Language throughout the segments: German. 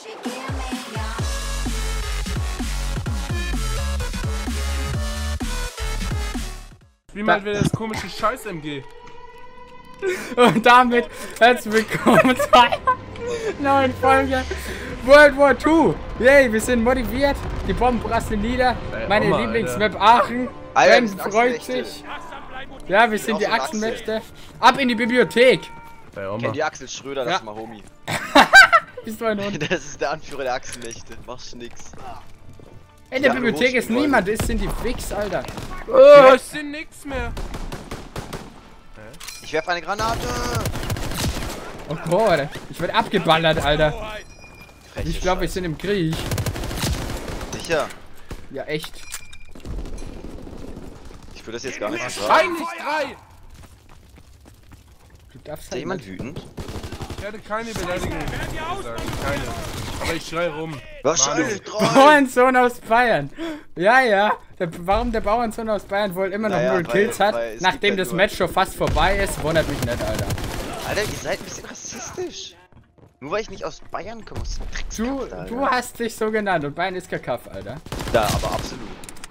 Wie mal wieder das komische Scheiß-MG. Und damit herzlich willkommen zu einer neuen Folge World War II. Yay, wir sind motiviert. Die Bomben prasseln nieder. Meine Oma, Lieblingsmap Aachen. Alter, Ben freut sich. Ja, wir sind die Achsenmächte. Ab in die Bibliothek. Bei Oma. Kennt die Axel Schröder, das Ja. ist mal Homie. Bist du ein Hund? Das ist der Anführer der Achsenmächte. Machst nix. In der Ja, Bibliothek ist Wollen. niemand. Das sind die Fix, Alter. Oh, ich seh nix mehr. Ich werf eine Granate. Oh Gott, ich werde abgeballert, Alter. Freche Ich glaube, wir Scheiße. sind im Krieg. Sicher. Ja, echt. Ich würde das jetzt gar nicht sagen. Wahrscheinlich 3. Du darfst Ist da halt jemand nicht. wütend? Ich hatte keine Beleidigung gesagt. Keine. Aber ich schrei rum. Wahrscheinlich drei. Bauernsohn aus Bayern. Ja, ja. Warum der Bauernsohn aus Bayern wohl immer noch Naja, 0 Kills hat, weil es nachdem gibt das ja nur- Match schon fast vorbei ist, wundert mich nicht, Alter. Alter, ihr seid ein bisschen rassistisch. Nur weil ich nicht aus Bayern komme, aus dem Dreckskaff, Du hast dich so genannt und Bayern ist kein Kaff, Alter. Ja, aber absolut.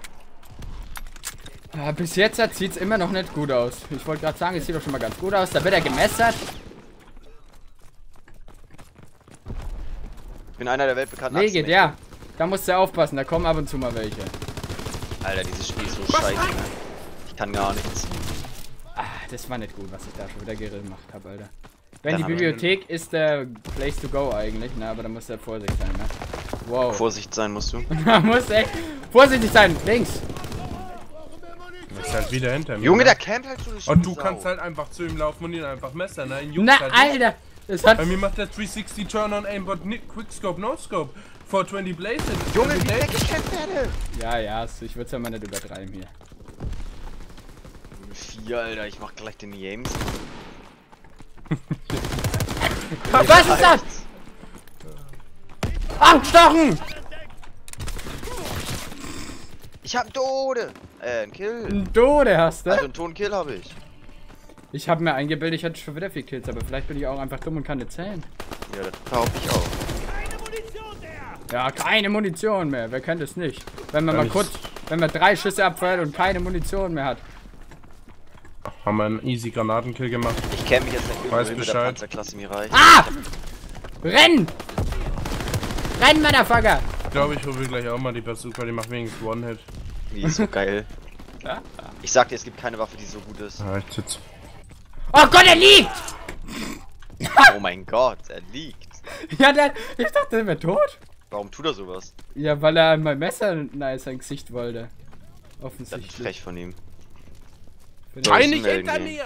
Ja, bis jetzt sieht es immer noch nicht gut aus. Ich wollte gerade sagen, es sieht doch schon mal ganz gut aus. Da wird er gemessert. Ich bin einer der weltbekannten Nee, geht Achsenmächte. ja. Da musst du aufpassen, da kommen ab und zu mal welche. Alter, dieses Spiel ist so scheiße. Ne? Ich kann gar nichts. Ah, das war nicht gut, was ich da schon wieder gemacht habe, Alter. Wenn Dann die haben wir- Bibliothek ist der Place to go eigentlich, ne? Aber da musst du ja vorsichtig sein, ne? Wow. Vorsicht sein musst du. Da muss echt vorsichtig sein. Links. Du bist halt wieder hinter mir. Junge, ne? der campt halt so eine Und du Sau. kannst halt einfach zu ihm laufen und ihn einfach messern, ne? Ihn juckt's Na, halt nicht. Alter. Das hat... Bei mir macht der 360 Turn on Aimbot Quickscope, No Scope. 420 Blazed. Junge, wie ich weggecampt werde. Ja, ja, ich würde es ja mal nicht übertreiben hier. 4, Alter, ich mach gleich den James. Was ist das? Abstochen! Ich hab einen Tode. Ein Kill. Ein Tode hast Also du. einen toten Kill habe ich. Ich habe mir eingebildet, ich hatte schon wieder 4 Kills, aber vielleicht bin ich auch einfach dumm und kann nicht zählen. Ja, das behaupte ich auch. Ja, keine Munition mehr. Wer kennt es nicht? Wenn man Gar mal kurz, wenn man 3 Schüsse abfeuert und keine Munition mehr hat. Haben wir einen easy Granatenkill gemacht. Ich kenne mich jetzt nicht Weiß irgendwo hin mit der Bescheid. Panzerklasse Mirai. Ah! Renn! Renn, Motherfucker! Ich glaube, ich hole mir gleich auch mal die Bazooka, die macht wenigstens One-Hit. Die ist so geil. Ich sag dir, es gibt keine Waffe, die so gut ist. Ah, ich sitz. Oh Gott, er liegt! Oh mein Gott, er liegt. Ja, ich dachte, er wäre tot. Warum tut er sowas? Ja, weil er mein Messer nahe sein Gesicht wollte. Das ist Offensichtlich. frech von ihm. Bin ich- Nein. Nicht melden hinter gehen. mir!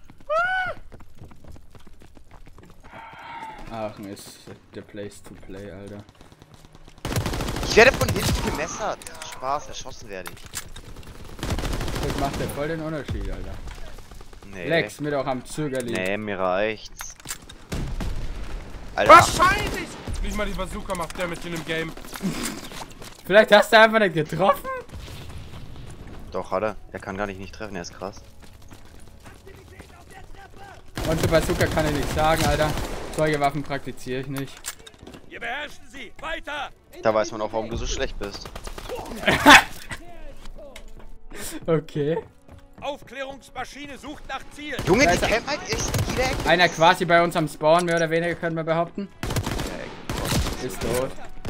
Aachen ist der Place to play, Alter. Ich werde von hinten gemessert. Spaß, erschossen werde ich. Das macht ja voll den Unterschied, Alter. Nee. Lex, mit auch am Zögerli. Nee, mir reicht's. Alter, Wahrscheinlich! Nicht mal die Bazooka macht der mit in dem Game. Vielleicht hast du einfach nicht getroffen? doch, hat er. Der kann gar nicht treffen, er ist krass. Und zu Bazooka kann ich nichts sagen, Alter. Solche Waffen praktiziere ich nicht. Wir beherrschen sie! Weiter! Da weiß man auch, warum du so schlecht bist. Okay. Aufklärungsmaschine sucht nach Ziel! Junge, die Alter. campen halt echt in jeder Ecke. Einer quasi bei uns am Spawn, mehr oder weniger, können wir behaupten. Ist tot.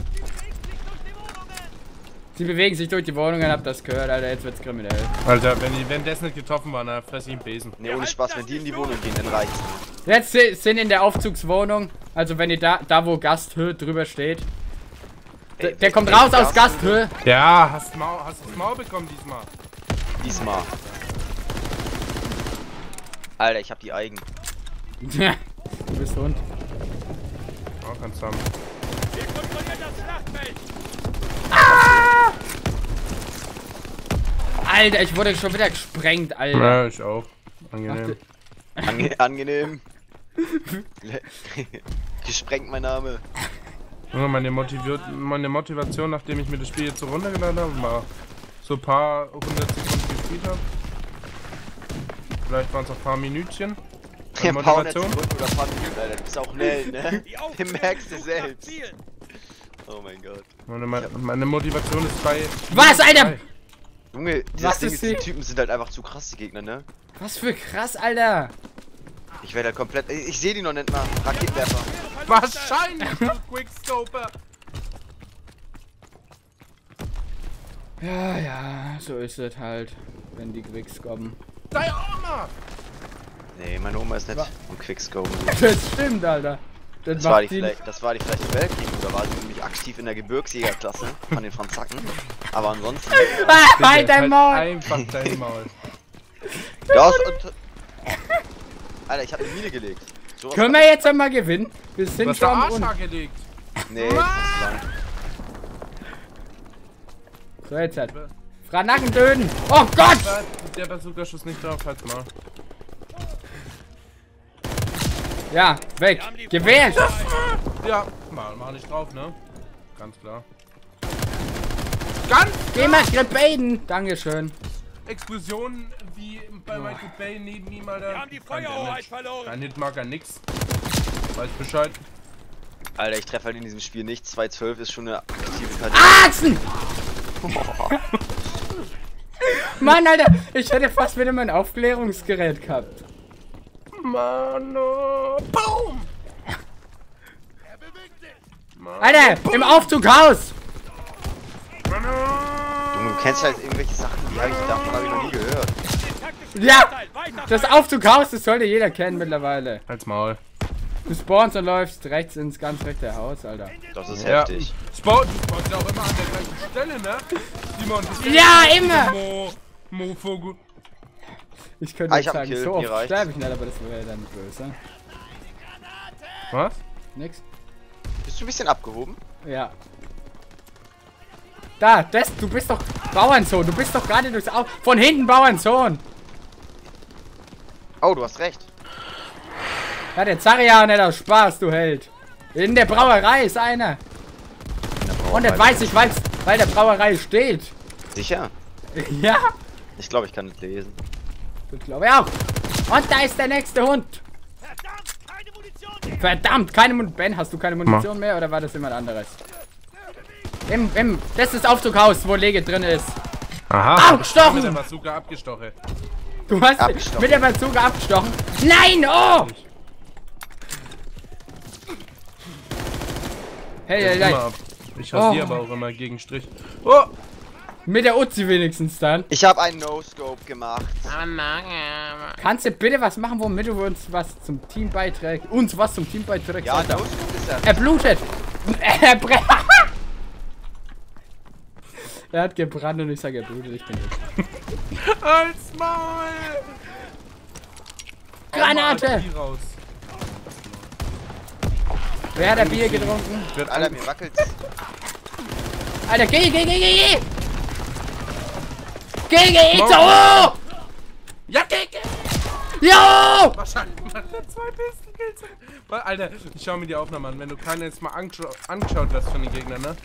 Sie bewegen sich durch die Wohnungen, habt das gehört, Alter, jetzt wird's kriminell. Alter, wenn das nicht getroffen war, dann fress ich einen Besen. Ne, ohne Spaß, wenn die in die Wohnung gehen, dann reicht's mir. Jetzt sind in der Aufzugswohnung, also wenn ihr da wo Gasthöhe drüber steht. Ey, Der kommt ey, raus aus Gas- Gasthöhe. Ja, hast du das Maul bekommen diesmal. Diesmal. Alter, ich hab die Eigen. Du bist Hund. Oh, kannst du haben. Wir kontrollieren das Schlachtfeld! Alter, ich wurde schon wieder gesprengt, Alter. Ja, ich auch. Angenehm. Angenehm. Gesprengt mein Name. Junge, meine Motivation, nachdem ich mir das Spiel jetzt so runtergeladen habe, war so ein paar 100 Sekunden gespielt habe. Vielleicht waren es auch ein paar Minütchen. Ja, Motivation. Sekunden oder paar Minuten, Alter. Du bist auch schnell, ne? Die Den Aufklärung merkst du sucht nach selbst. Zielen! Oh mein Gott. Meine Motivation ist bei... Was, Alter? Junge, Was das Ding ist ist, die die- Typen sind halt einfach zu krass, die Gegner, ne? Was für krass, Alter. Ich werde halt komplett... Ich sehe die noch nicht mal. Raketenwerfer. Wahrscheinlich, du Quickscoper. Ja, ja, so ist es halt, wenn die Quicks kommen. Deine Oma! Nee, meine Oma ist nicht im Quickscope. Das stimmt, Alter. Das war die vielleicht im Weltkrieg, da war sie nämlich aktiv in der Gebirgsjägerklasse von den Franzaken. Aber ansonsten... Ah, halt dein Maul! Einfach dein Maul. Ja, und... Alter, ich hab eine Mine gelegt. So Können wir jetzt einmal gewinnen? Wir Du sind hast schon der am Arsch Rund. gelegt. Nee, das ist lang. So, jetzt halt. Franacken töten! Oh Gott! Der Bazooka-Schuss nicht drauf, halt's mal. Ja, weg! Gewählt! Ja, mach nicht drauf, ne? Ganz klar. Ganz Geh mal Baden! Dankeschön. Explosionen wie bei Michael Bay neben ihm, Alter. Wir haben die Kein Feuerhoheit Damage. verloren. Kein Hitmarker, nix. Weiß Bescheid. Alter, ich treffe halt in diesem Spiel nicht. 212 ist schon eine aktive Karte. Arzen! Mann, Alter! Ich hätte fast wieder mein Aufklärungsgerät gehabt. Mano! Boom! Alter! Im Aufzughaus! Mano! Junge, du kennst halt irgendwelche Sachen, die davon habe ich noch nie gehört. Ja! Das Aufzughaus, das sollte jeder kennen mittlerweile. Halt's Maul. Du spawnst und läufst rechts ins ganz rechte Haus, Alter. Das ist Ja. heftig. Du spawnst ja auch immer an der gleichen Stelle, ne? Simon, das Ja, immer! Mofogu. Ich könnte ich jetzt hab einen sagen, Kill, so mir oft reicht's. sterbe ich nicht, aber das wäre dann böse. Was? Nix? Bist du ein bisschen abgehoben? Ja. Da, du bist doch Bauernsohn, du bist doch gerade durchs Au... Von hinten Bauernsohn! Oh, du hast recht. Ja, der Zarian hat auch Spaß, du Held. In der Brauerei ist einer. Und das weiß ich, weil der Brauerei steht. Sicher? Ja, Ich glaube, ich kann nicht lesen. das glaube ich auch. Und da ist der nächste Hund. Verdammt, keine Munition mehr. Verdammt, keine Munition. Ben, hast du keine Munition mehr oder war das jemand anderes? Das ist das Aufzughaus, wo Lege drin ist. Aha. Au, gestochen! Mit der Bazooka abgestochen. Du hast Abgestochen. mit der Bazooka abgestochen. Nein, oh! Hey, hey, hey. Immer ab. Ich rasiere Oh. aber auch immer gegen Strich. Oh! Mit der Uzi wenigstens dann. Ich habe einen No-Scope gemacht. Kannst du bitte was machen, womit du uns was zum Team beiträgst? Uns was zum Team beiträgst? Ja, Alter. No-Scope ist ja... Er blutet. Er brennt. Er hat gebrannt und ich sage, er blutet. Ich bin weg. Als Maul! Granate! Mal Bier raus. Wer hat ein Bier getrunken? Alter, Alter, mir wackelt's. Alter, geh! Geh, so! Oh! ja, Keke! Jo! Wahrscheinlich macht er 2 Pistol-Kills. Alter, ich schau mir die Aufnahme an. Wenn du keine jetzt mal angeschaut hast von den Gegnern, ne?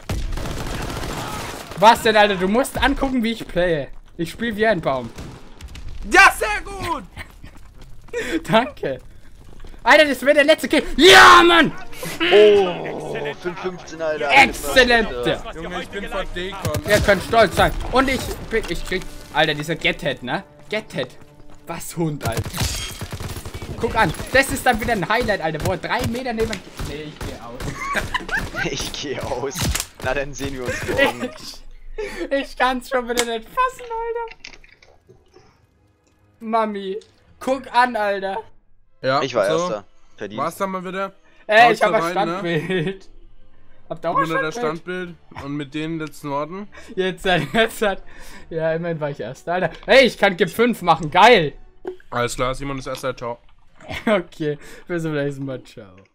Was denn, Alter? Du musst angucken, wie ich playe. Ich spiele wie ein Baum. Ja, sehr gut! Danke. Alter, das wird der letzte Kill. Ja, Mann! Oh, 5-15, Alter. Exzellent! Was ihr Junge, ich heute bin geleistet verdekon. Ihr könnt stolz sein. Und ich krieg... Alter, dieser Gethead, ne? Gethead. Was Hund, Alter. Guck an. Das ist dann wieder ein Highlight, Alter. Wo er 3 Meter neben... Nee, ich geh aus. Ich gehe aus. Na, dann sehen wir uns morgen. Ich kann's schon wieder nicht fassen, Alter. Mami. Guck an, Alter. Ja, Ich war so. Erster. Verdient. War's dann mal wieder? Ich hab ein Haust da rein, ne? Standbild. Habt ihr auch ein Mit der Standbild? Standbild und mit den letzten Worten. Jetzt hat... Ja, immerhin war ich Erster, Alter. Hey, ich kann Gip 5 machen. Geil. Alles klar, Simon ist erster. Ciao. Okay, bis zum nächsten Mal. Ciao.